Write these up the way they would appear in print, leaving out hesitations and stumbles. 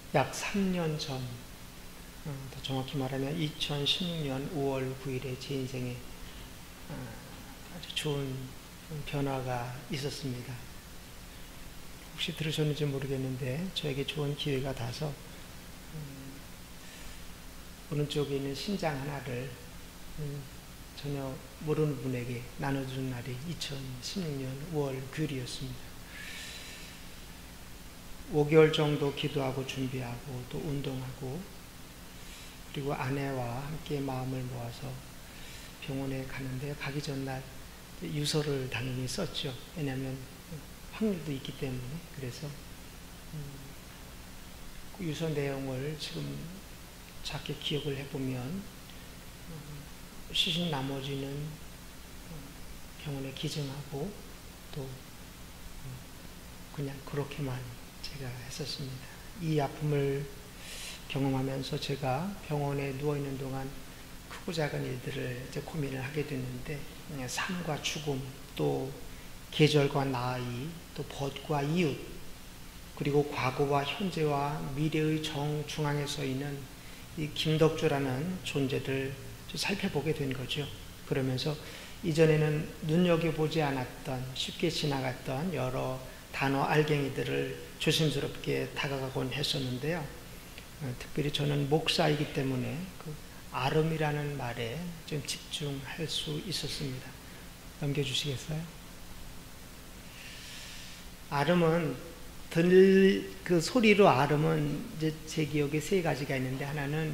약 3년 전, 더 정확히 말하면 2016년 5월 9일에 제 인생에 아주 좋은 변화가 있었습니다. 혹시 들으셨는지 모르겠는데 저에게 좋은 기회가 닿아서 오른쪽에 있는 신장 하나를 전혀 모르는 분에게 나눠준 날이 2016년 5월 9일이었습니다. 5개월 정도 기도하고 준비하고 또 운동하고 그리고 아내와 함께 마음을 모아서 병원에 가는데 가기 전날 유서를 당연히 썼죠. 왜냐하면 확률도 있기 때문에. 그래서 그 유서 내용을 지금 작게 기억을 해보면 시신 나머지는 병원에 기증하고 또 그냥 그렇게만 제가 했었습니다. 이 아픔을 경험하면서 제가 병원에 누워있는 동안 크고 작은 일들을 이제 고민을 하게 됐는데 삶과 죽음, 또 계절과 나이, 또 벗과 이웃, 그리고 과거와 현재와 미래의 정중앙에 서 있는 이 김덕주라는 존재를 살펴보게 된 거죠. 그러면서 이전에는 눈여겨보지 않았던, 쉽게 지나갔던 여러 단어 알갱이들을 조심스럽게 다가가곤 했었는데요. 특별히 저는 목사이기 때문에 그 아름이라는 말에 좀 집중할 수 있었습니다. 넘겨주시겠어요? 아름은 그 소리로 아름은 이제 제 기억에 세 가지가 있는데 하나는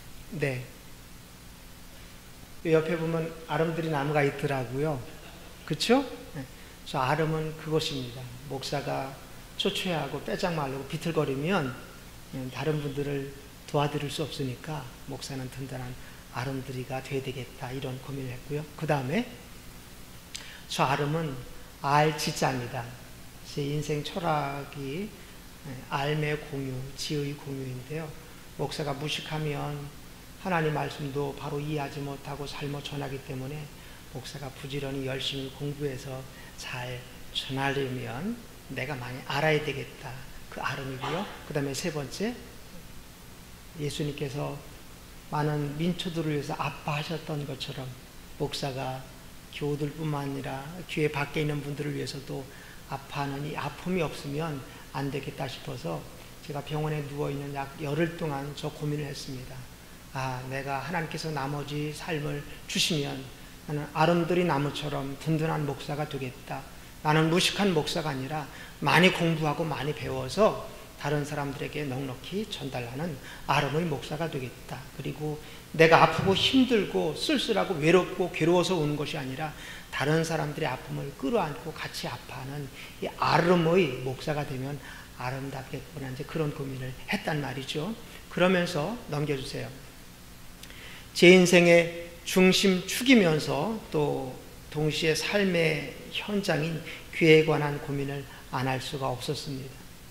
옆에 보면 아름들이 나무가 있더라고요. 그렇죠? 네. 저 아름은 그것입니다. 목사가 초췌하고 빼짝말르고 비틀거리면 다른 분들을 도와드릴 수 없으니까 목사는 든든한 아름드리가 돼야 되겠다 이런 고민을 했고요. 그 다음에 저 아름은 알지자입니다. 제 인생 철학이 알매 공유, 지의 공유인데요. 목사가 무식하면 하나님 말씀도 바로 이해하지 못하고 잘못 전하기 때문에 목사가 부지런히 열심히 공부해서 잘 전하려면 내가 많이 알아야 되겠다. 그 아름이고요. 그 다음에 세 번째, 예수님께서 많은 민초들을 위해서 아파하셨던 것처럼 목사가 교우들뿐만 아니라 교회 밖에 있는 분들을 위해서도 아파하는 이 아픔이 없으면 안 되겠다 싶어서 제가 병원에 누워있는 약 열흘 동안 저 고민을 했습니다. 내가 하나님께서 나머지 삶을 주시면 나는 아름드리 나무처럼 든든한 목사가 되겠다. 나는 무식한 목사가 아니라 많이 공부하고 많이 배워서 다른 사람들에게 넉넉히 전달하는 아름의 목사가 되겠다. 그리고 내가 아프고 힘들고 쓸쓸하고 외롭고 괴로워서 우는 것이 아니라 다른 사람들의 아픔을 끌어안고 같이 아파하는 이 아름의 목사가 되면 아름답겠구나. 이제 그런 고민을 했단 말이죠. 그러면서 넘겨주세요. 제 인생의 중심축이면서 또 동시에 삶의 현장인 교회에 관한 고민을 안 할 수가 없었습니다.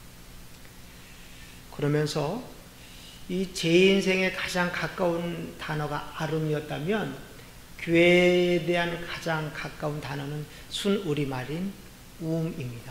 그러면서 이 제 인생에 가장 가까운 단어가 아름이었다면 교회에 대한 가장 가까운 단어는 순우리말인 우음입니다.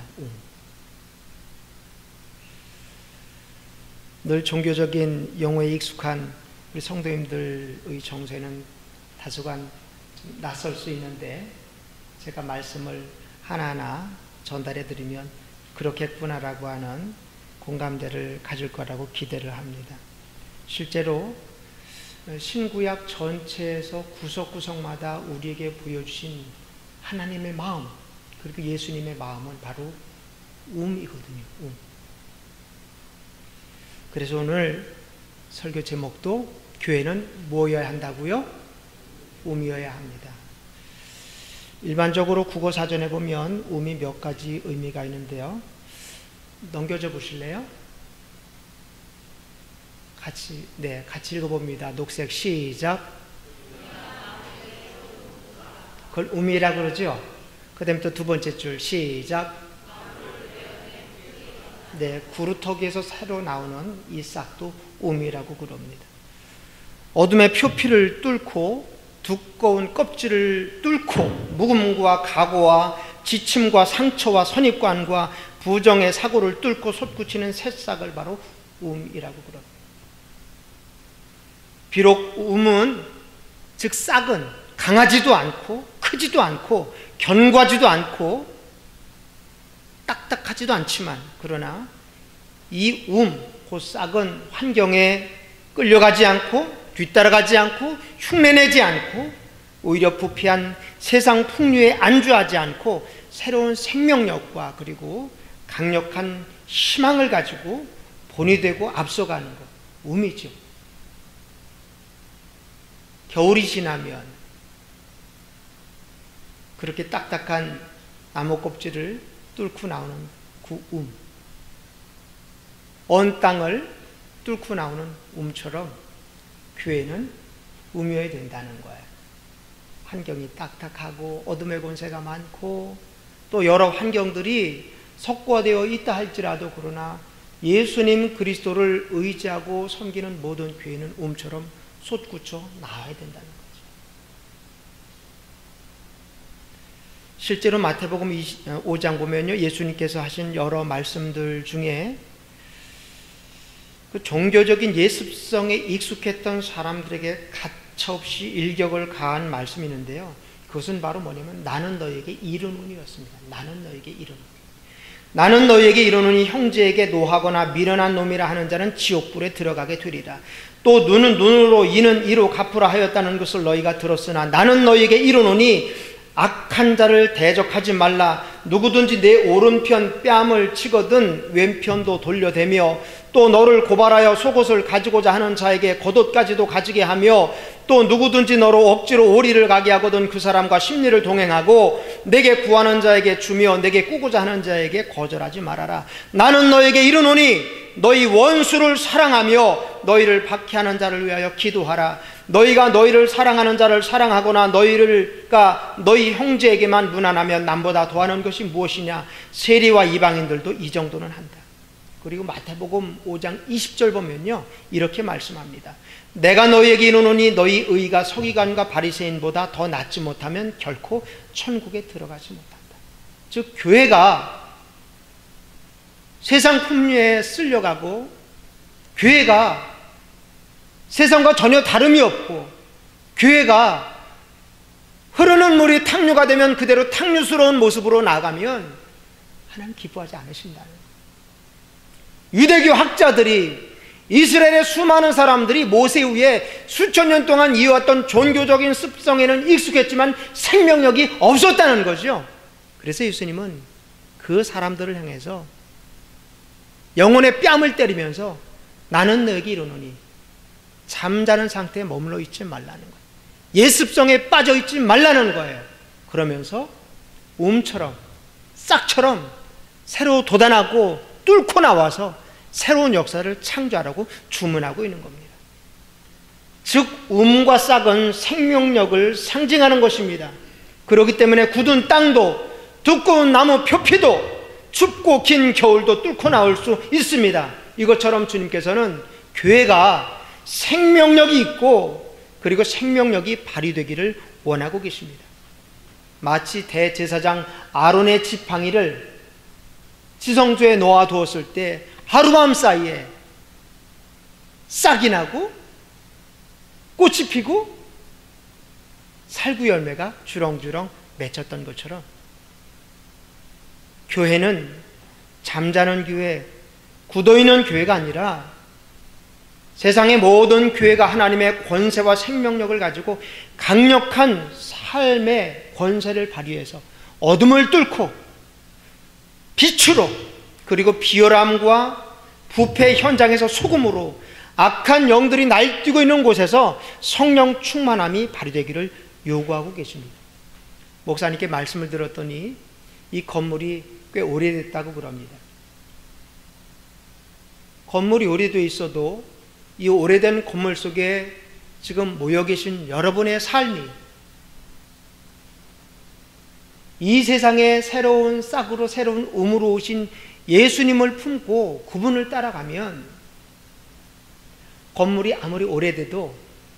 늘 종교적인 용어에 익숙한 우리 성도님들의 정서에는 다소간 낯설 수 있는데 제가 말씀을 하나하나 전달해 드리면 그렇겠구나라고 하는 공감대를 가질 거라고 기대를 합니다. 실제로 신구약 전체에서 구석구석마다 우리에게 보여주신 하나님의 마음, 그리고 예수님의 마음은 바로 우음이거든요. 그래서 오늘 설교 제목도 교회는 뭐여야 한다고요? 우음이어야 합니다. 일반적으로 국어사전에 보면 우음이 몇 가지 의미가 있는데요. 넘겨줘 보실래요? 같이 읽어봅니다. 녹색 시작. 그걸 우미라고 그러죠? 그 다음에 또 두 번째 줄 시작. 구루터기에서 새로 나오는 이 싹도 우미라고 그럽니다. 어둠의 표피를 뚫고 두꺼운 껍질을 뚫고 묵음과 각오와 지침과 상처와 선입관과 부정의 사고를 뚫고 솟구치는 새싹을 바로 음이라고 그럽니다. 비록 음은 즉 싹은 강하지도 않고 크지도 않고 견고하지도 않고 딱딱하지도 않지만, 그러나 이 곧 싹은 환경에 끌려가지 않고 뒤따라가지 않고 흉내내지 않고 오히려 부패한 세상 풍류에 안주하지 않고 새로운 생명력과 그리고 강력한 희망을 가지고 본이 되고 앞서가는 것, 음이죠. 겨울이 지나면 그렇게 딱딱한 나무 껍질을 뚫고 나오는 그 언 땅을 뚫고 나오는 처럼 교회는 음이어야 된다는 거예요. 환경이 딱딱하고 어둠의 권세가 많고 또 여러 환경들이 석고되어 있다 할지라도, 그러나 예수님 그리스도를 의지하고 섬기는 모든 교회는 음처럼 솟구쳐 나와야 된다는 거죠. 실제로 마태복음 5장 보면요, 예수님께서 하신 여러 말씀들 중에 그 종교적인 예습성에 익숙했던 사람들에게 가차없이 일격을 가한 말씀이 있는데요, 그것은 바로 뭐냐면 나는 너에게 이르노니였습니다. 나는 너에게 이르노니. 나는 너에게 이르노니 형제에게 노하거나 미련한 놈이라 하는 자는 지옥불에 들어가게 되리라. 또 눈은 눈으로 이는 이로 갚으라 하였다는 것을 너희가 들었으나 나는 너에게 이르노니 악한 자를 대적하지 말라. 누구든지 내 오른편 뺨을 치거든 왼편도 돌려대며 또 너를 고발하여 속옷을 가지고자 하는 자에게 겉옷까지도 가지게 하며 또 누구든지 너로 억지로 오리를 가게 하거든 그 사람과 심리를 동행하고 내게 구하는 자에게 주며 내게 꾸고자 하는 자에게 거절하지 말아라. 나는 너에게 이르노니 너희 원수를 사랑하며 너희를 박해하는 자를 위하여 기도하라. 너희가 너희를 사랑하는 자를 사랑하거나 너희 형제에게만 무난하면 남보다 더하는 것이 무엇이냐. 세리와 이방인들도 이 정도는 한다. 그리고 마태복음 5장 20절 보면요, 이렇게 말씀합니다. 내가 너희에게 이르노니 너희 의가 서기관과 바리새인보다 더 낫지 못하면 결코 천국에 들어가지 못한다. 즉 교회가 세상 풍류에 쓸려가고 교회가 세상과 전혀 다름이 없고 교회가 흐르는 물이 탕류가 되면 그대로 탕류스러운 모습으로 나가면 하나님 기뻐하지 않으신다는 거예요. 유대교 학자들이 이스라엘의 수많은 사람들이 모세 후에 수천 년 동안 이어왔던 종교적인 습성에는 익숙했지만 생명력이 없었다는 거죠. 그래서 예수님은 그 사람들을 향해서 영혼의 뺨을 때리면서 나는 너에게 이르노니 잠자는 상태에 머물러 있지 말라는 거예요. 예습성에 빠져 있지 말라는 거예요. 그러면서 싹처럼 새로 돋아나고 뚫고 나와서 새로운 역사를 창조하라고 주문하고 있는 겁니다. 즉 과 싹은 생명력을 상징하는 것입니다. 그렇기 때문에 굳은 땅도 두꺼운 나무 표피도 춥고 긴 겨울도 뚫고 나올 수 있습니다. 이것처럼 주님께서는 교회가 생명력이 있고 그리고 생명력이 발휘되기를 원하고 계십니다. 마치 대제사장 아론의 지팡이를 지성소에 놓아두었을 때 하루밤 사이에 싹이 나고 꽃이 피고 살구 열매가 주렁주렁 맺혔던 것처럼 교회는 잠자는 교회, 굳어있는 교회가 아니라 세상의 모든 교회가 하나님의 권세와 생명력을 가지고 강력한 삶의 권세를 발휘해서 어둠을 뚫고 빛으로 그리고 비열함과 부패 현장에서 소금으로 악한 영들이 날뛰고 있는 곳에서 성령 충만함이 발휘되기를 요구하고 계십니다. 목사님께 말씀을 들었더니 이 건물이 꽤 오래됐다고 그럽니다. 건물이 오래되어 있어도 이 오래된 건물 속에 지금 모여 계신 여러분의 삶이 이 세상의 새로운 싹으로 새로운 음으로 오신 예수님을 품고 그분을 따라가면 건물이 아무리 오래돼도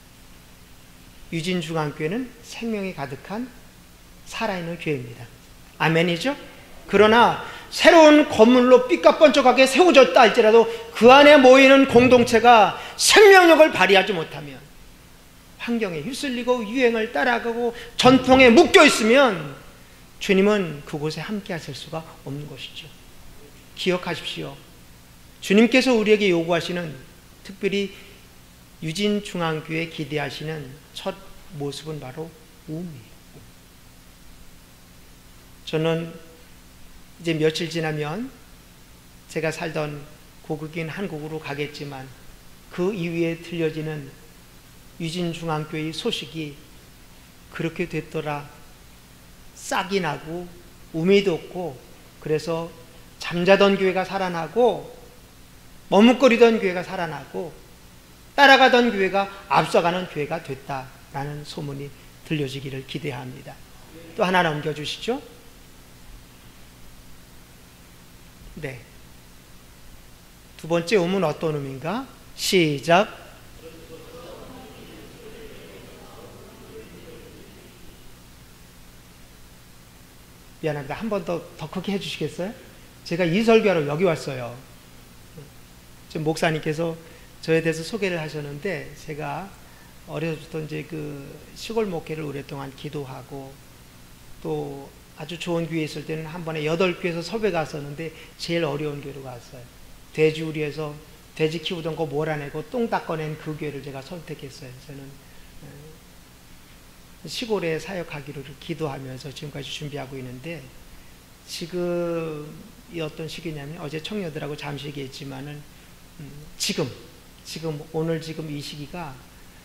유진중앙교회는 생명이 가득한 살아있는 교회입니다. 아멘이죠? 그러나 새로운 건물로 삐까뻔쩍하게 세워졌다 할지라도 그 안에 모이는 공동체가 생명력을 발휘하지 못하면, 환경에 휩쓸리고 유행을 따라가고 전통에 묶여 있으면 주님은 그곳에 함께 하실 수가 없는 것이죠. 기억하십시오. 주님께서 우리에게 요구하시는, 특별히 유진중앙교회 기대하시는 첫 모습은 바로 우음이에요. 저는 이제 며칠 지나면 제가 살던 고국인 한국으로 가겠지만 그 이후에 들려지는 유진중앙교회의 소식이 그렇게 됐더라, 싹이 나고 우음이 돋고, 그래서 잠자던 교회가 살아나고 머뭇거리던 교회가 살아나고 따라가던 교회가 앞서가는 교회가 됐다라는 소문이 들려지기를 기대합니다. 또 하나 넘겨주시죠. 네. 두 번째 음은 어떤 음인가? 시작. 미안합니다. 한 번 더 크게 해주시겠어요? 제가 이 설교하러 여기 왔어요. 지금 목사님께서 저에 대해서 소개를 하셨는데, 제가 어려서부터 이제 그 시골 목회를 오랫동안 기도하고 또 아주 좋은 교회에 있을 때는 한 번에 8교회에서 섭외 갔었는데 제일 어려운 교회로 갔어요. 돼지우리에서 돼지 키우던 거 몰아내고 똥 닦아낸 그 교회를 제가 선택했어요. 저는 시골에 사역하기를 기도하면서 지금까지 준비하고 있는데, 지금 이 어떤 시기냐면, 어제 청년들하고 잠시 얘기했지만은 지금 오늘 지금 이 시기가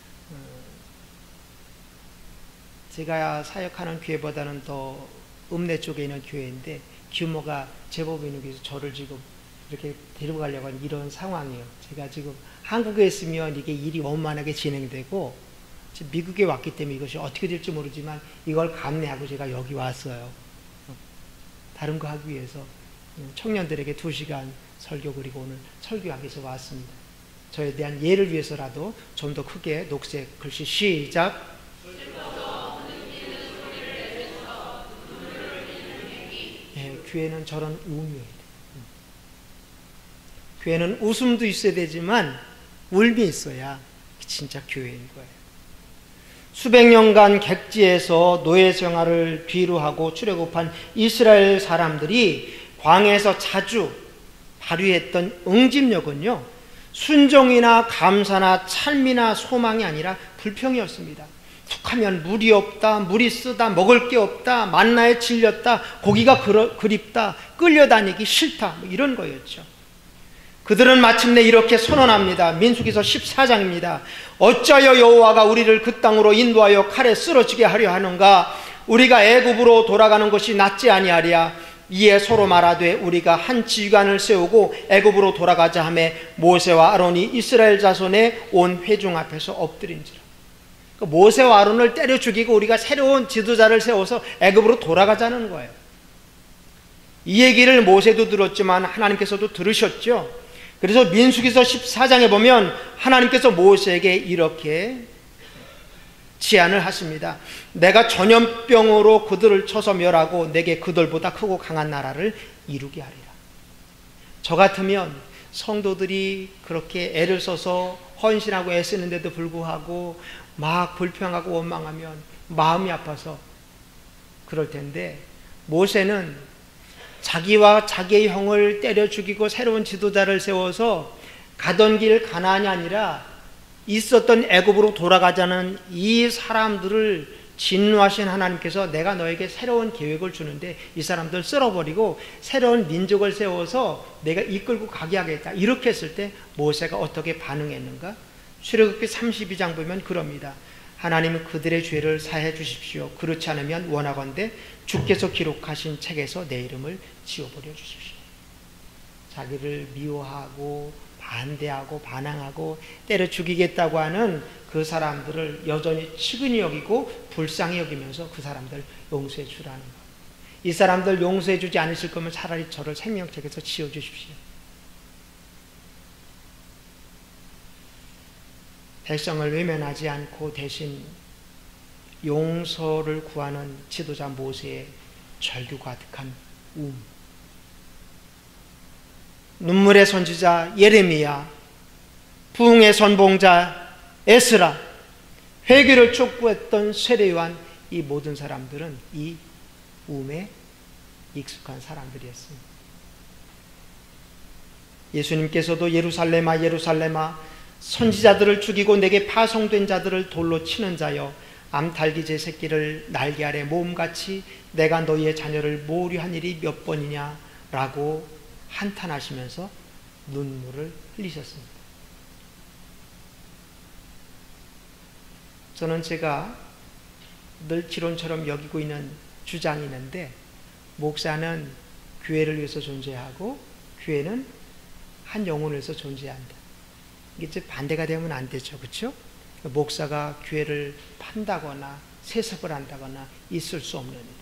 제가 사역하는 교회보다는 더 읍내 쪽에 있는 교회인데 규모가 제법 있는 교회에서 저를 지금 이렇게 데리고 가려고 하는 이런 상황이에요. 제가 지금 한국에 있으면 이게 일이 원만하게 진행되고, 지금 미국에 왔기 때문에 이것이 어떻게 될지 모르지만 이걸 감내하고 제가 여기 왔어요. 다른 거 하기 위해서 청년들에게 2시간 설교, 그리고 오늘 설교하기 위해서 왔습니다. 저에 대한 예를 위해서라도 좀 더 크게 녹색 글씨 시작. 네, 교회는 저런 우음이에요. 교회는 웃음도 있어야 되지만 울음이 있어야 진짜 교회인 거예요. 수백 년간 객지에서 노예 생활을 뒤로 하고 출애굽한 이스라엘 사람들이 광야에서 자주 발휘했던 응집력은요, 순종이나 감사나 찬미나 소망이 아니라 불평이었습니다. 툭하면 물이 없다, 물이 쓰다, 먹을 게 없다, 만나에 질렸다, 고기가 그립다, 끌려다니기 싫다, 뭐 이런 거였죠. 그들은 마침내 이렇게 선언합니다. 민수기서 14장입니다. 어찌하여 여호와가 우리를 그 땅으로 인도하여 칼에 쓰러지게 하려 하는가? 우리가 애굽으로 돌아가는 것이 낫지 아니하랴? 이에 서로 말하되 우리가 한 지휘관을 세우고 애굽으로 돌아가자 하매 모세와 아론이 이스라엘 자손의 온 회중 앞에서 엎드린지라. 모세와 아론을 때려 죽이고 우리가 새로운 지도자를 세워서 애굽으로 돌아가자는 거예요. 이 얘기를 모세도 들었지만 하나님께서도 들으셨죠. 그래서 민수기서 14장에 보면 하나님께서 모세에게 이렇게 제안을 하십니다. 내가 전염병으로 그들을 쳐서 멸하고 내게 그들보다 크고 강한 나라를 이루게 하리라. 저 같으면 성도들이 그렇게 애를 써서 헌신하고 애쓰는데도 불구하고 막 불평하고 원망하면 마음이 아파서 그럴 텐데, 모세는 자기와 자기의 형을 때려 죽이고 새로운 지도자를 세워서 가던 길 가나안이 아니라 있었던 애굽으로 돌아가자는 이 사람들을 진노하신 하나님께서 내가 너에게 새로운 계획을 주는데 이 사람들 쓸어버리고 새로운 민족을 세워서 내가 이끌고 가게 하겠다, 이렇게 했을 때 모세가 어떻게 반응했는가? 출애굽기 32장 보면 그럽니다. 하나님은 그들의 죄를 사해 주십시오. 그렇지 않으면 원하건대 주께서 기록하신 책에서 내 이름을 지워버려 주십시오. 자기를 미워하고 반대하고 반항하고 때려 죽이겠다고 하는 그 사람들을 여전히 측은히 여기고 불쌍히 여기면서 그 사람들 용서해 주라는 것. 이 사람들 용서해 주지 않으실 거면 차라리 저를 생명책에서 지워주십시오. 백성을 외면하지 않고 대신 용서를 구하는 지도자 모세의 절규 가득한 눈물의 선지자 예레미야, 부흥의 선봉자 에스라, 회개를 촉구했던 세례요한, 이 모든 사람들은 이 우음에 익숙한 사람들이었습니다. 예수님께서도 예루살렘아 예루살렘아 선지자들을 죽이고 내게 파송된 자들을 돌로 치는 자여, 암탉이제 새끼를 날개 아래 모음같이 내가 너희의 자녀를 모으려한 일이 몇 번이냐 라고 한탄하시면서 눈물을 흘리셨습니다. 저는 제가 늘 기론처럼 여기고 있는 주장이 있는데, 목사는 교회를 위해서 존재하고 교회는 한 영혼을 위해서 존재한다. 이게 이제 반대가 되면 안 되죠, 그렇죠? 목사가 교회를 판다거나 세습을 한다거나 있을 수 없는 일이에요.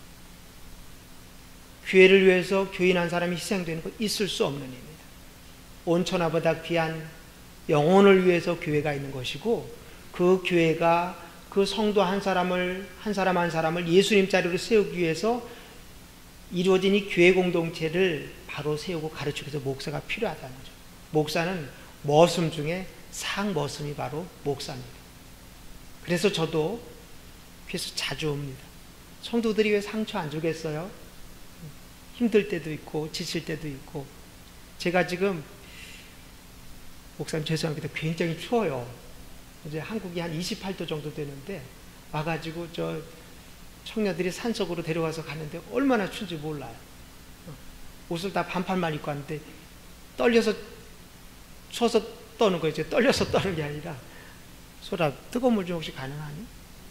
교회를 위해서 교인 한 사람이 희생되는 거 있을 수 없는 일입니다. 온천하보다 귀한 영혼을 위해서 교회가 있는 것이고, 그 교회가 그 성도 한 사람 한 사람을 예수님 자리로 세우기 위해서 이루어진 이 교회 공동체를 바로 세우고 가르치기 위해서 목사가 필요하다는 거죠. 목사는 머슴 중에 상머슴이 바로 목사입니다. 그래서 저도 그래서 자주 옵니다. 성도들이 왜 상처 안 주겠어요? 힘들 때도 있고 지칠 때도 있고. 제가 지금, 목사님 죄송합니다, 굉장히 추워요. 이제 한국이 한 28도 정도 되는데 와가지고 저 청년들이 산속으로 데려가서 가는데 얼마나 추운지 몰라요. 옷을 다 반팔만 입고 왔는데 떨려서 추워서 떠는 거예요. 떨려서 떠는 게 아니라. 소라, 뜨거운 물 좀 혹시 가능하니?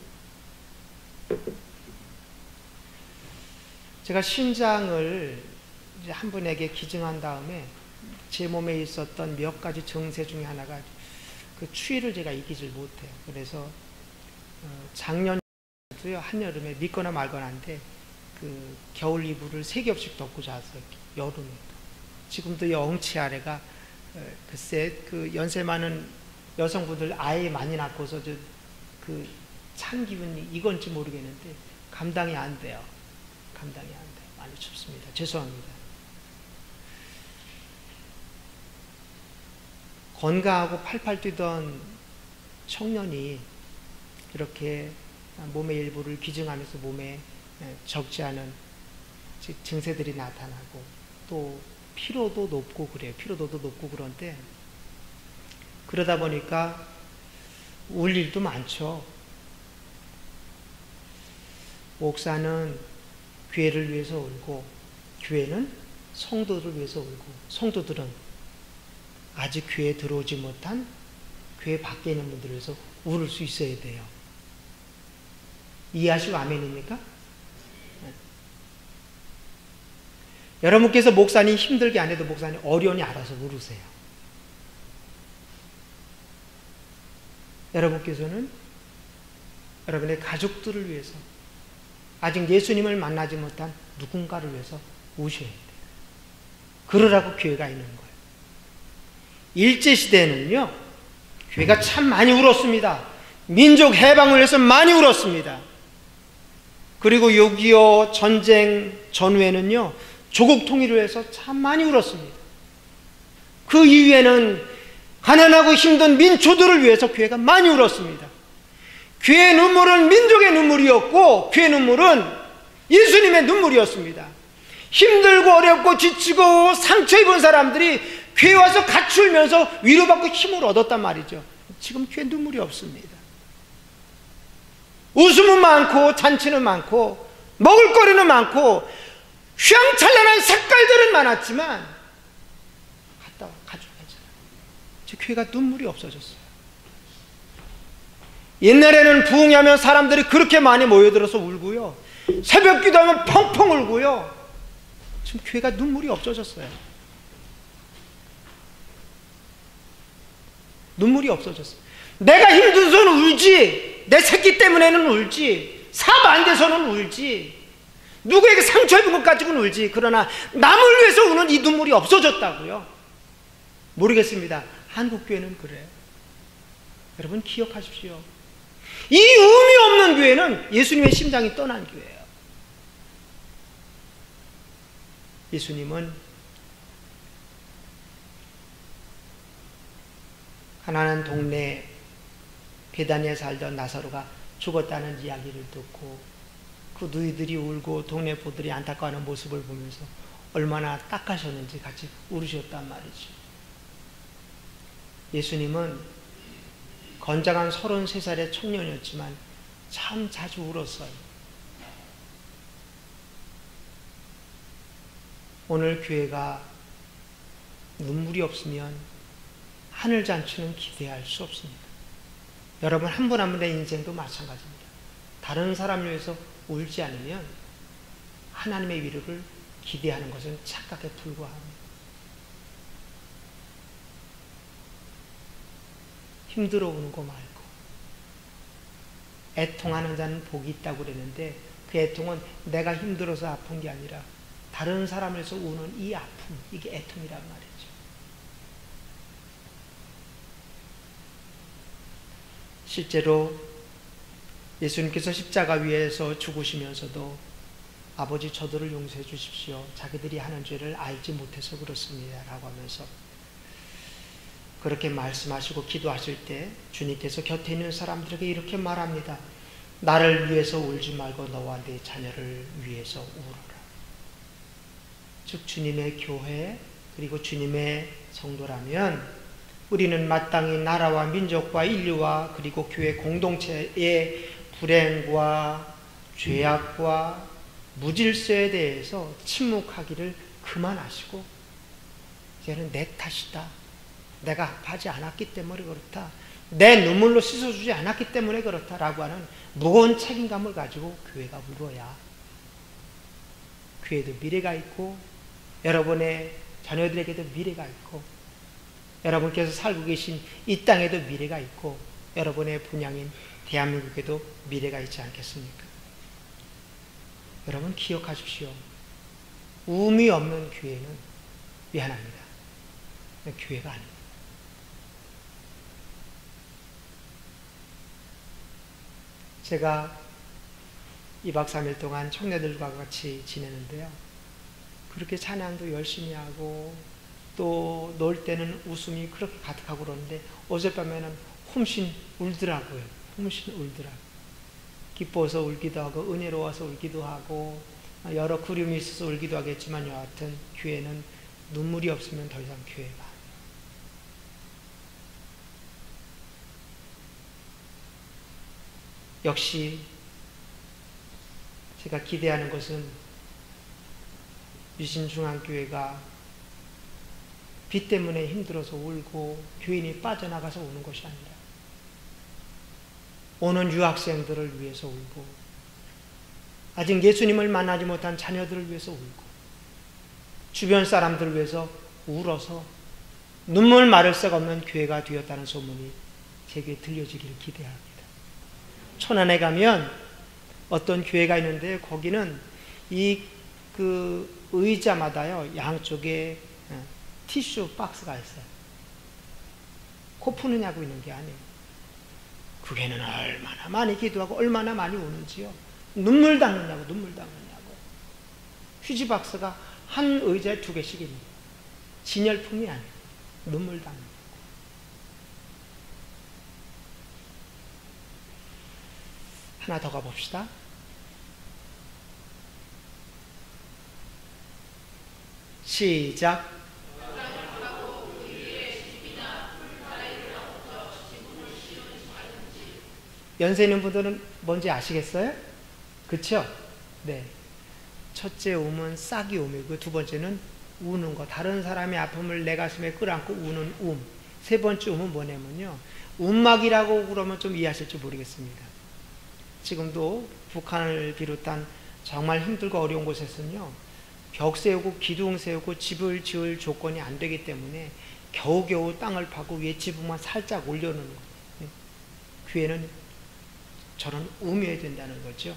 제가 신장을 이제 한 분에게 기증한 다음에 제 몸에 있었던 몇 가지 증세 중에 하나가 그 추위를 제가 이기질 못해요. 그래서 작년에도요, 한여름에 믿거나 말거나인데 그 겨울 이불을 3겹씩 덮고 잤어요. 여름에. 지금도 엉치 아래가 글쎄 그 연세 많은 여성분들 아이 많이 낳고서 그 찬 기분이 이건지 모르겠는데 감당이 안 돼요. 감당이 안 돼요. 많이 춥습니다. 죄송합니다. 건강하고 팔팔 뛰던 청년이 이렇게 몸의 일부를 기증하면서 몸에 적지 않은 증세들이 나타나고, 또 피로도 높고 그래요. 피로도도 높고 그런데, 그러다 보니까 울 일도 많죠. 목사는 교회를 위해서 울고, 교회는 성도들을 위해서 울고, 성도들은 아직 교회에 들어오지 못한 교회 밖에 있는 분들을 위해서 울을 수 있어야 돼요. 이해하시고 아멘입니까? 네. 여러분께서 목사님 힘들게 안 해도 목사님 어려우니 알아서 울으세요. 여러분께서는 여러분의 가족들을 위해서, 아직 예수님을 만나지 못한 누군가를 위해서 우셔야 돼요. 그러라고 교회가 있는 거예요. 일제시대에는요, 교회가 참 많이 울었습니다. 민족 해방을 위해서 많이 울었습니다. 그리고 6.25 전쟁 전후에는요, 조국 통일을 위해서 참 많이 울었습니다. 그 이후에는 가난하고 힘든 민초들을 위해서 교회가 많이 울었습니다. 교회의 눈물은 민족의 눈물이었고, 교회의 눈물은 예수님의 눈물이었습니다. 힘들고 어렵고 지치고 상처 입은 사람들이 교회 와서 같이 울면서 위로받고 힘을 얻었단 말이죠. 지금 교회 눈물이 없습니다. 웃음은 많고 잔치는 많고 먹을거리는 많고 휘황찬란한 색깔들은 많았지만 갔다 와 가져가잖아요. 저 교회가 눈물이 없어졌어요. 옛날에는 부흥하면 사람들이 그렇게 많이 모여들어서 울고요, 새벽 기도하면 펑펑 울고요. 지금 교회가 눈물이 없어졌어요. 눈물이 없어졌어요. 내가 힘들어서는 울지, 내 새끼 때문에는 울지, 사업 안 돼서는 울지, 누구에게 상처 입은 것 가지고는 울지, 그러나 남을 위해서 우는 이 눈물이 없어졌다고요? 모르겠습니다. 한국교회는 그래요. 여러분 기억하십시오. 이 의미 없는 교회는 예수님의 심장이 떠난 교회예요. 예수님은 가나안 동네 베다니에 살던 나사로가 죽었다는 이야기를 듣고 그 누이들이 울고 동네 보들이 안타까워하는 모습을 보면서 얼마나 딱하셨는지 같이 울으셨단 말이죠. 예수님은 건장한 33살의 청년이었지만 참 자주 울었어요. 오늘 교회가 눈물이 없으면 하늘잔치는 기대할 수 없습니다. 여러분 한 분 한 분의 인생도 마찬가지입니다. 다른 사람을 위해서 울지 않으면 하나님의 위로를 기대하는 것은 착각에 불과합니다. 힘들어 우는 거 말고 애통하는 자는 복이 있다고 그랬는데 그 애통은 내가 힘들어서 아픈 게 아니라 다른 사람을 위해서 우는 이 아픔, 이게 애통이란 말이죠. 실제로 예수님께서 십자가 위에서 죽으시면서도 아버지 저들을 용서해 주십시오. 자기들이 하는 죄를 알지 못해서 그렇습니다. 라고 하면서 그렇게 말씀하시고 기도하실 때 주님께서 곁에 있는 사람들에게 이렇게 말합니다. 나를 위해서 울지 말고 너와 네 자녀를 위해서 울어라. 즉 주님의 교회 그리고 주님의 성도라면 우리는 마땅히 나라와 민족과 인류와 그리고 교회 공동체의 불행과 죄악과 무질서에 대해서 침묵하기를 그만하시고 이제는 내 탓이다. 내가 아파하지 않았기 때문에 그렇다. 내 눈물로 씻어주지 않았기 때문에 그렇다라고 하는 무거운 책임감을 가지고 교회가 울어야 교회도 미래가 있고 여러분의 자녀들에게도 미래가 있고 여러분께서 살고 계신 이 땅에도 미래가 있고 여러분의 분양인 대한민국에도 미래가 있지 않겠습니까? 여러분 기억하십시오. 의미 없는 교회는 미안합니다. 교회가 아닙니다. 제가 2박 3일 동안 청년들과 같이 지내는데요. 그렇게 찬양도 열심히 하고 또 놀 때는 웃음이 그렇게 가득하고 그러는데 어젯밤에는 홈신 울더라고요. 홈신 울더라고요. 기뻐서 울기도 하고 은혜로워서 울기도 하고 여러 그림이 있어서 울기도 하겠지만 여하튼 교회는 눈물이 없으면 더 이상 교회가 아니에요. 역시 제가 기대하는 것은 유신중앙교회가 빚 때문에 힘들어서 울고 교인이 빠져나가서 우는 것이 아니라 오는 유학생들을 위해서 울고 아직 예수님을 만나지 못한 자녀들을 위해서 울고 주변 사람들을 위해서 울어서 눈물 마를 새가 없는 교회가 되었다는 소문이 제게 들려지기를 기대합니다. 천안에 가면 어떤 교회가 있는데 거기는 그 의자마다요 양쪽에 티슈 박스가 있어요. 코 푸느냐고 있는 게 아니에요. 그 교회는 얼마나 많이 기도하고 얼마나 많이 우는지요. 눈물 닦느냐고. 휴지 박스가 한 의자에 2개씩입니다. 진열품이 아니에요. 눈물 닦는 하나 더 가봅시다. 시작. 연세 있는 분들은 뭔지 아시겠어요? 그쵸? 네. 첫째 음은 싹이 음이고 두 번째는 우는 거. 다른 사람의 아픔을 내 가슴에 끌어안고 우는 음. 세 번째 음은 뭐냐면요. 움막이라고 그러면 좀 이해하실지 모르겠습니다. 지금도 북한을 비롯한 정말 힘들고 어려운 곳에서는요. 벽 세우고 기둥 세우고 집을 지을 조건이 안 되기 때문에 겨우겨우 땅을 파고 위에 지붕만 살짝 올려놓는 거예요. 교회는 저는 우며야 된다는 거죠.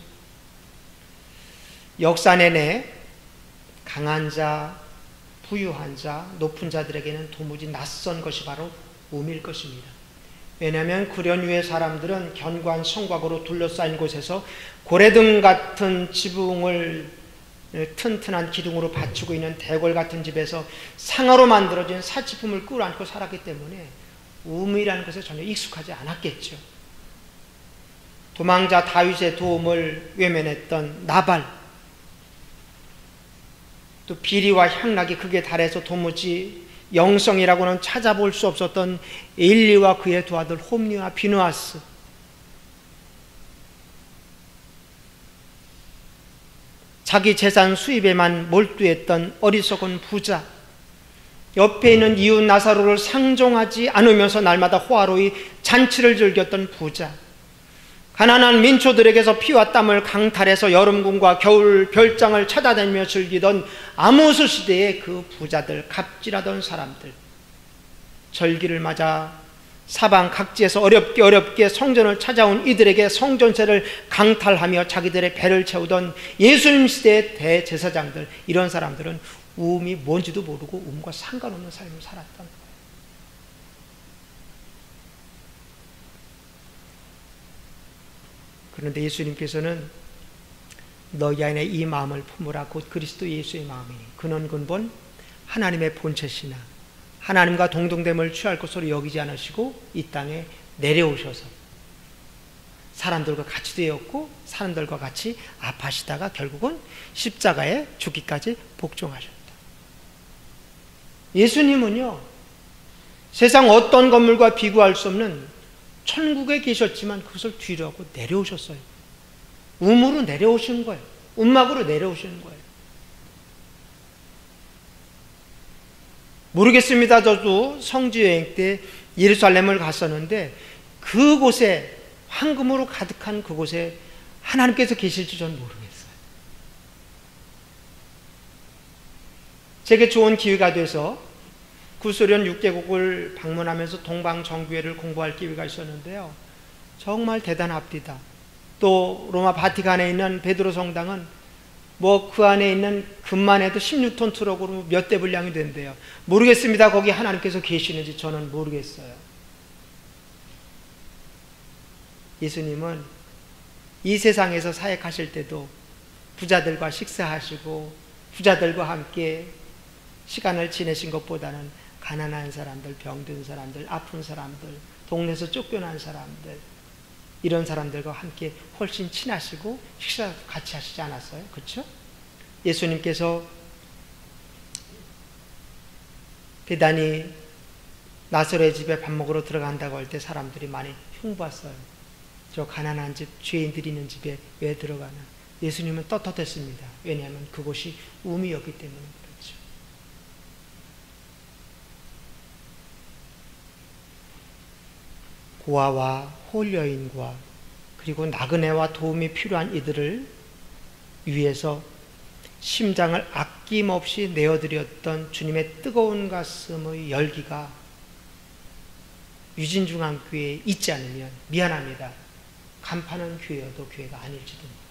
역사 내내 강한 자, 부유한 자, 높은 자들에게는 도무지 낯선 것이 바로 음일 것입니다. 왜냐하면 구련유의 사람들은 견고한 성곽으로 둘러싸인 곳에서 고래등 같은 지붕을 튼튼한 기둥으로 받치고 있는 대궐 같은 집에서 상아로 만들어진 사치품을 끌어안고 살았기 때문에 우물이라는 것에 전혀 익숙하지 않았겠죠. 도망자 다윗의 도움을 외면했던 나발, 또 비리와 향락이 극에 달해서 도무지 영성이라고는 찾아볼 수 없었던 엘리와 그의 두 아들 홈리와 비누아스, 자기 재산 수입에만 몰두했던 어리석은 부자, 옆에 있는 이웃 나사로를 상종하지 않으면서 날마다 호화로이 잔치를 즐겼던 부자, 가난한 민초들에게서 피와 땀을 강탈해서 여름궁과 겨울 별장을 찾아다니며 즐기던 아모스 시대의 그 부자들, 갑질하던 사람들, 절기를 맞아 사방 각지에서 어렵게 성전을 찾아온 이들에게 성전세를 강탈하며 자기들의 배를 채우던 예수님 시대의 대제사장들, 이런 사람들은 우음이 뭔지도 모르고 우음과 상관없는 삶을 살았던 거예요. 그런데 예수님께서는 너희 안에 이 마음을 품으라 곧 그리스도 예수의 마음이니 그는 근본 하나님의 본체시나 하나님과 동등됨을 취할 것으로 여기지 않으시고 이 땅에 내려오셔서 사람들과 같이 되었고 사람들과 같이 아파하시다가 결국은 십자가에 죽기까지 복종하셨다. 예수님은요, 세상 어떤 건물과 비교할 수 없는 천국에 계셨지만 그것을 뒤로 하고 내려오셨어요. 우물로 내려오시는 거예요. 움막으로 내려오시는 거예요. 모르겠습니다. 저도 성지여행 때 예루살렘을 갔었는데 그곳에, 황금으로 가득한 그곳에 하나님께서 계실지 저는 모르겠어요. 제게 좋은 기회가 돼서 구소련 6개국을 방문하면서 동방정교회를 공부할 기회가 있었는데요, 정말 대단합니다. 또 로마 바티칸에 있는 베드로 성당은 뭐 그 안에 있는 금만 해도 16톤 트럭으로 몇 대 분량이 된대요. 모르겠습니다. 거기 하나님께서 계시는지 저는 모르겠어요. 예수님은 이 세상에서 사역하실 때도 부자들과 식사하시고 부자들과 함께 시간을 지내신 것보다는 가난한 사람들, 병든 사람들, 아픈 사람들, 동네에서 쫓겨난 사람들, 이런 사람들과 함께 훨씬 친하시고 식사 같이 하시지 않았어요? 그렇죠? 예수님께서 베다니 나사로의 집에 밥 먹으러 들어간다고 할 때 사람들이 많이 흉봤어요. 저 가난한 집, 죄인들이 있는 집에 왜 들어가나? 예수님은 떳떳했습니다. 왜냐하면 그곳이 우미였기 때문에 그렇죠. 고아와 홀여인과 그리고 나그네와 도움이 필요한 이들을 위해서 심장을 아낌없이 내어드렸던 주님의 뜨거운 가슴의 열기가 유진중앙교회에 있지 않으면 미안합니다. 간파는 교회여도 교회가 아닐지도 모릅니다.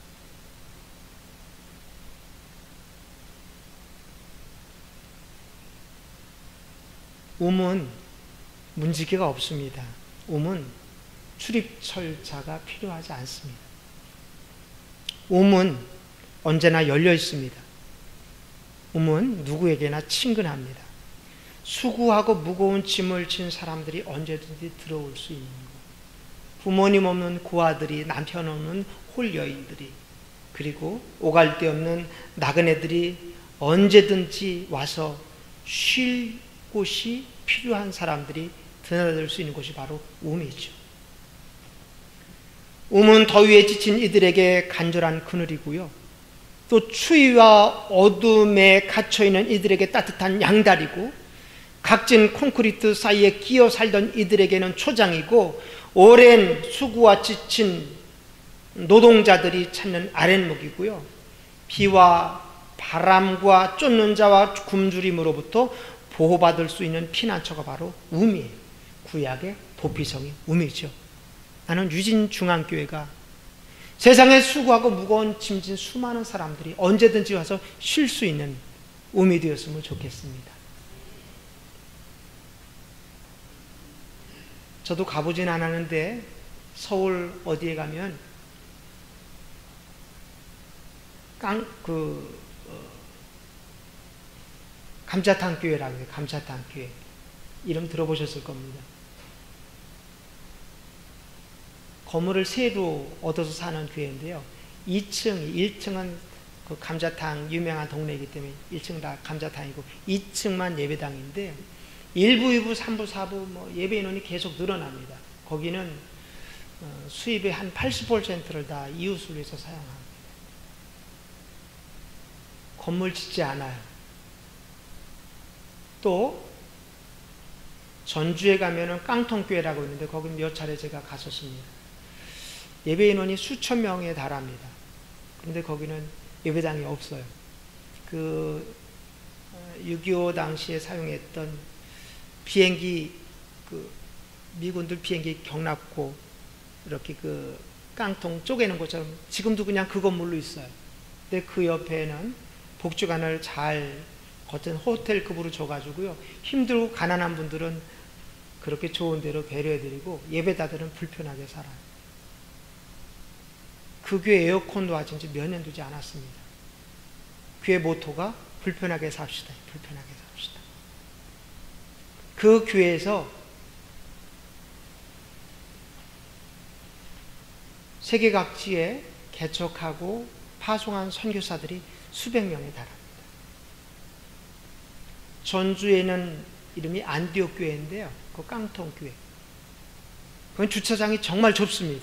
우문 문지기가 없습니다. 우문 출입 절차가 필요하지 않습니다. 우문 언제나 열려 있습니다. 우문 누구에게나 친근합니다. 수고하고 무거운 짐을 진 사람들이 언제든지 들어올 수 있는 것. 부모님 없는 고아들이, 남편 없는 홀여인들이, 그리고 오갈 데 없는 나그네들이 언제든지 와서 쉴 곳이 필요한 사람들이 드나들 수 있는 곳이 바로 우음이죠. 우음은 더위에 지친 이들에게 간절한 그늘이고요, 또 추위와 어둠에 갇혀있는 이들에게 따뜻한 양다리고, 각진 콘크리트 사이에 끼어 살던 이들에게는 초장이고, 오랜 수고와 지친 노동자들이 찾는 아랫목이고요, 비와 바람과 쫓는 자와 굶주림으로부터 보호받을 수 있는 피난처가 바로 우음이에요. 구약의 도피성이 우음이죠. 나는 유진중앙교회가 세상에 수고하고 무거운 짐진 수많은 사람들이 언제든지 와서 쉴 수 있는 우음이 되었으면 좋겠습니다. 저도 가보진 않았는데 서울 어디에 가면 감자탕 교회라고 해요. 감자탕 교회. 이름 들어보셨을 겁니다. 건물을 새로 얻어서 사는 교회인데요. 1층은 그 감자탕 유명한 동네이기 때문에 1층 다 감자탕이고 2층만 예배당인데 1부, 2부, 3부, 4부 뭐 예배 인원이 계속 늘어납니다. 거기는 수입의 한 80%를 다 이웃을 위해서 사용합니다. 건물 짓지 않아요. 또 전주에 가면은 깡통교회라고 있는데 거기 몇 차례 제가 갔었습니다. 예배 인원이 수천 명에 달합니다. 그런데 거기는 예배당이 없어요. 그 6.25 당시에 사용했던 비행기, 그 미군들 비행기 경납고 이렇게 그 깡통 쪼개는 것처럼 지금도 그냥 그 건물로 있어요. 근데 그 옆에는 복지관을 잘 거친 호텔급으로 줘가지고요. 힘들고 가난한 분들은 그렇게 좋은 데로 배려해드리고 예배자들은 불편하게 살아요. 그 교회 에어컨 놓아진 지 몇 년 되지 않았습니다. 교회 모토가 불편하게 삽시다. 불편하게 삽시다. 그 교회에서 세계 각지에 개척하고 파송한 선교사들이 수백 명에 달합니다. 전주에는 이름이 안디옥 교회인데요. 그 깡통 교회. 그건 주차장이 정말 좁습니다.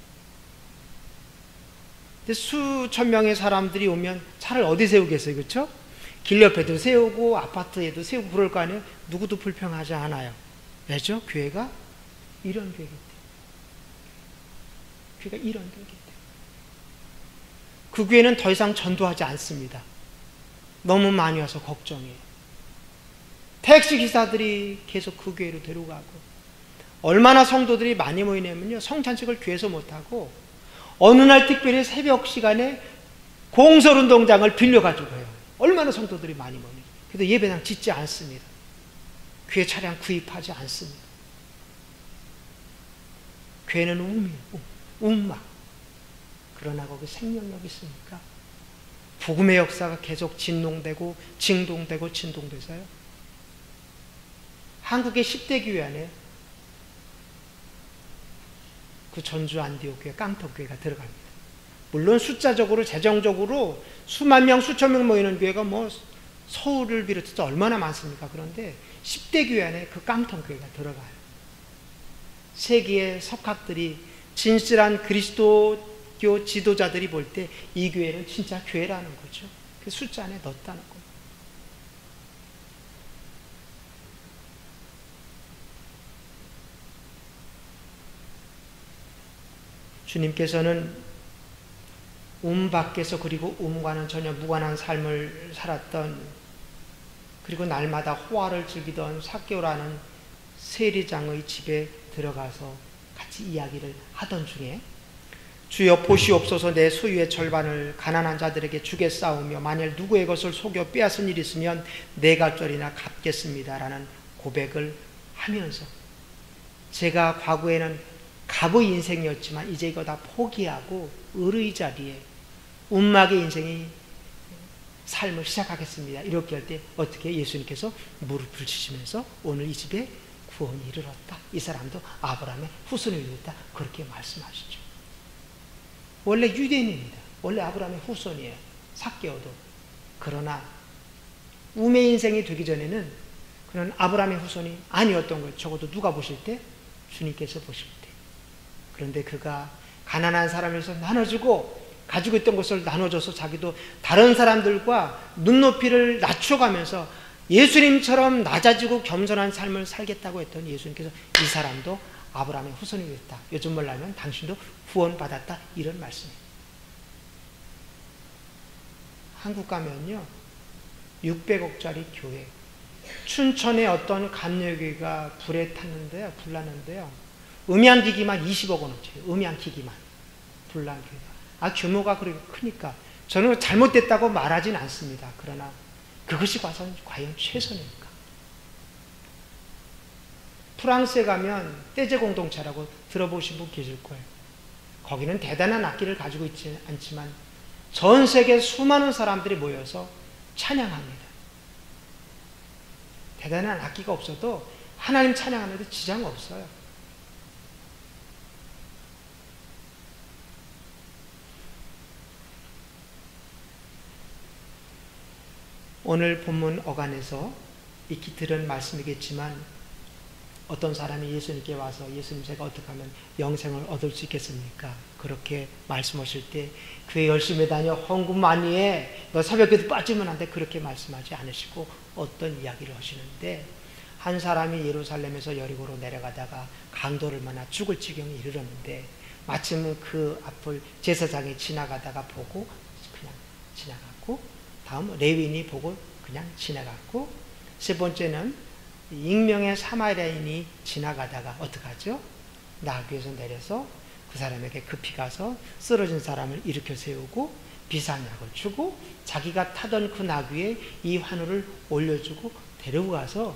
근데 수천 명의 사람들이 오면 차를 어디 세우겠어요, 그렇죠? 길 옆에도 세우고 아파트에도 세우고 그럴 거 아니에요. 누구도 불평하지 않아요. 왜죠? 교회가 이런 교회이기 때문에. 교회가 이런 교회이기 때문에. 그 교회는 더 이상 전도하지 않습니다. 너무 많이 와서 걱정해요. 택시 기사들이 계속 그 교회로 데려가고, 얼마나 성도들이 많이 모이냐면요, 성찬식을 교회에서 못하고 어느 날 특별히 새벽 시간에 공설운동장을 빌려가지고 해요. 얼마나 성도들이 많이 모이냐. 그래도 예배당 짓지 않습니다. 교회 차량 구입하지 않습니다. 교회는 움이에요. 움막. 그러나 거기 생명력이 있으니까 복음의 역사가 계속 진동되고 진동되고 진동돼서요. 한국의 10대 교회 안에 그 전주 안디옥 교회 깡통교회가 들어갑니다. 물론 숫자적으로 재정적으로 수만 명 수천 명 모이는 교회가 뭐 서울을 비롯해서 얼마나 많습니까? 그런데 10대 교회 안에 그 깡통교회가 들어가요. 세계의 석학들이 진실한 그리스도교 지도자들이 볼 때 이 교회는 진짜 교회라는 거죠. 그 숫자 안에 넣었다는 거예요. 주님께서는 밖에서 그리고 과는 전혀 무관한 삶을 살았던, 그리고 날마다 호화를 즐기던 삭개오라는 세리장의 집에 들어가서 같이 이야기를 하던 중에, 주여 보시옵소서, 내 소유의 절반을 가난한 자들에게 주겠사오며 만일 누구의 것을 속여 빼앗은 일이 있으면 네 갈절이나 갚겠습니다 라는 고백을 하면서, 제가 과거에는 갑의 인생이었지만 이제 이거 다 포기하고 을의 자리에 운막의 인생이 삶을 시작하겠습니다. 이렇게 할 때 어떻게 예수님께서 무릎을 치시면서 오늘 이 집에 구원이 이르렀다. 이 사람도 아브라함의 후손이 되었다. 그렇게 말씀하시죠. 원래 유대인입니다. 원래 아브라함의 후손이에요. 삭개오도. 그러나 우매 인생이 되기 전에는 그는 아브라함의 후손이 아니었던 거예요. 적어도 누가 보실 때? 주님께서 보실 때. 그런데 그가 가난한 사람에서 나눠주고 가지고 있던 것을 나눠줘서 자기도 다른 사람들과 눈높이를 낮춰가면서 예수님처럼 낮아지고 겸손한 삶을 살겠다고 했던 예수님께서 이 사람도 아브라함의 후손이 됐다. 요즘 말로 하면 당신도 구원받았다. 이런 말씀이에요. 한국 가면요 600억짜리 교회, 춘천에 어떤 감리교회가 불에 탔는데요, 불났는데요, 음향기기만 20억 원어치예요. 음향기기만. 불난 교회가. 규모가 그렇게 크니까 저는 잘못됐다고 말하진 않습니다. 그러나 그것이 과연 최선입니까? 프랑스에 가면 떼제 공동체라고 들어보신 분 계실 거예요. 거기는 대단한 악기를 가지고 있지 않지만 전 세계 수많은 사람들이 모여서 찬양합니다. 대단한 악기가 없어도 하나님 찬양하는데 지장 없어요. 오늘 본문 어간에서 익히 들은 말씀이겠지만 어떤 사람이 예수님께 와서 예수님 제가 어떻게 하면 영생을 얻을 수 있겠습니까? 그렇게 말씀하실 때 교회 열심히 다녀 헌금 많이 해 너 새벽에도 빠지면 안 돼 그렇게 말씀하지 않으시고 어떤 이야기를 하시는데 한 사람이 예루살렘에서 여리고로 내려가다가 강도를 만나 죽을 지경에 이르렀는데 마침 그 앞을 제사장이 지나가다가 보고 그냥 지나갔고 다음 레위인이 보고 그냥 지나갔고 세 번째는 익명의 사마리아인이 지나가다가 어떡하죠? 나귀에서 내려서 그 사람에게 급히 가서 쓰러진 사람을 일으켜 세우고 비상약을 주고 자기가 타던 그 나귀에 이 환우를 올려주고 데리고 가서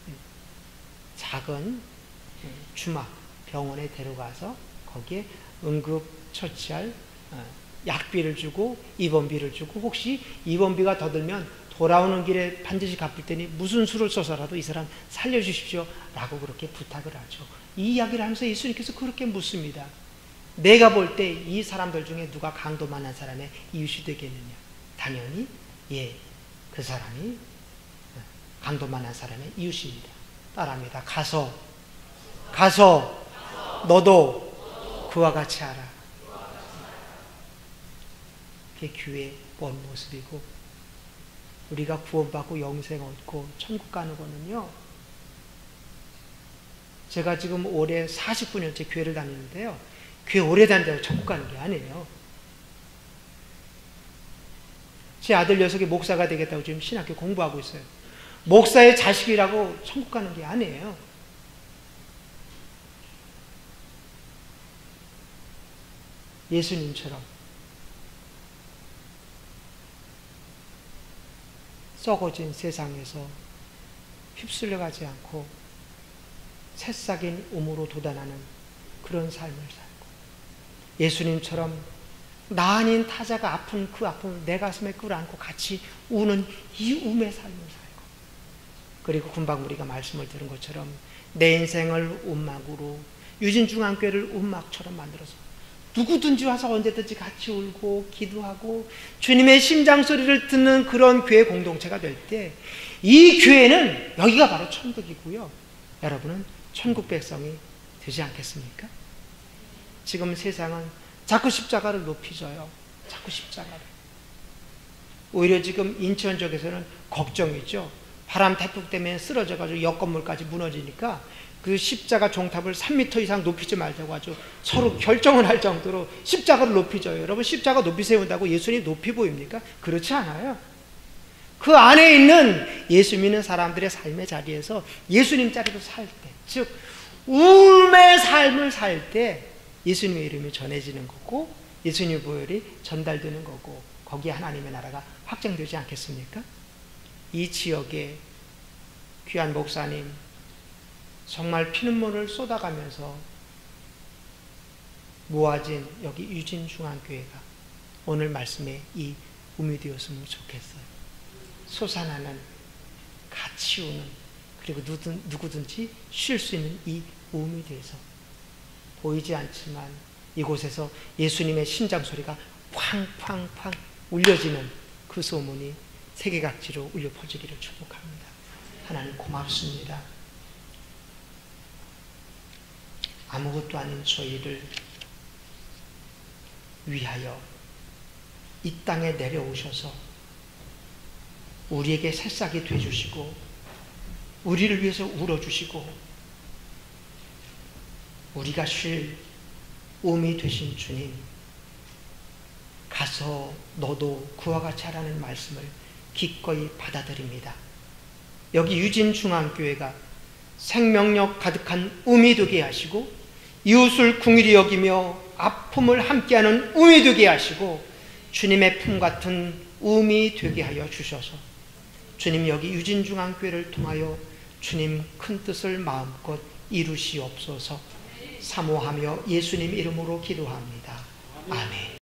작은 주막 병원에 데려가서 거기에 응급처치할 약비를 주고 입원비를 주고 혹시 입원비가 더 들면 돌아오는 길에 반드시 갚을 테니 무슨 수를 써서라도 이 사람 살려주십시오 라고 그렇게 부탁을 하죠. 이 이야기를 하면서 예수님께서 그렇게 묻습니다. 내가 볼 때 이 사람들 중에 누가 강도 만난 사람의 이웃이 되겠느냐? 당연히 그 사람이 강도 만난 사람의 이웃입니다. 따라합니다. 가서 너도 그와 같이 하라. 그게 교회의 본 모습이고 우리가 구원받고 영생 얻고 천국 가는 거는요. 제가 지금 올해 49년째 교회를 다니는데요. 교회 오래 다닌다고 천국 가는 게 아니에요. 제 아들 녀석이 목사가 되겠다고 지금 신학교 공부하고 있어요. 목사의 자식이라고 천국 가는 게 아니에요. 예수님처럼 썩어진 세상에서 휩쓸려가지 않고 새싹인 우물로 돋아나는 그런 삶을 살고 예수님처럼 나 아닌 타자가 아픈 그 아픔을 내 가슴에 끌어안고 같이 우는 이 움의 삶을 살고 그리고 금방 우리가 말씀을 들은 것처럼 내 인생을 움막으로 유진중앙교회를 움막처럼 만들어서 누구든지 와서 언제든지 같이 울고 기도하고 주님의 심장소리를 듣는 그런 교회 공동체가 될 때 이 교회는 여기가 바로 천국이고요. 여러분은 천국 백성이 되지 않겠습니까? 지금 세상은 자꾸 십자가를 높이 져요. 자꾸 십자가를. 오히려 지금 인천 쪽에서는 걱정이죠. 바람 태풍 때문에 쓰러져가지고 옆 건물까지 무너지니까 그 십자가 종탑을 3m 이상 높이지 말자고 아주 서로 결정을 할 정도로 십자가를 높이 져요. 여러분 십자가 높이 세운다고 예수님이 높이 보입니까? 그렇지 않아요. 그 안에 있는 예수 믿는 사람들의 삶의 자리에서 예수님 자리로 살 때, 즉 울의 삶을 살 때 예수님의 이름이 전해지는 거고 예수님의 보혈이 전달되는 거고 거기에 하나님의 나라가 확장되지 않겠습니까? 이 지역에 귀한 목사님 정말 피눈물을 쏟아가면서 모아진 여기 유진중앙교회가 오늘 말씀에 이 움이 되었으면 좋겠어요. 솟아나는 같이 우는 그리고 누구든지 쉴 수 있는 이 움이 돼서 보이지 않지만 이곳에서 예수님의 심장소리가 팡팡팡 울려지는 그 소문이 세계각지로 울려 퍼지기를 축복합니다. 하나님 고맙습니다. 아무것도 아닌 저희를 위하여 이 땅에 내려오셔서 우리에게 새싹이 되어주시고 우리를 위해서 울어주시고 우리가 쉴 움이 되신 주님, 가서 너도 그와 같이 하라는 말씀을 기꺼이 받아들입니다. 여기 유진중앙교회가 생명력 가득한 움이 되게 하시고 이웃을 긍휼히 여기며 아픔을 함께하는 움이 되게 하시고 주님의 품 같은 움이 되게 하여 주셔서 주님 여기 유진중앙교회를 통하여 주님 큰 뜻을 마음껏 이루시옵소서. 사모하며 예수님 이름으로 기도합니다. 아멘.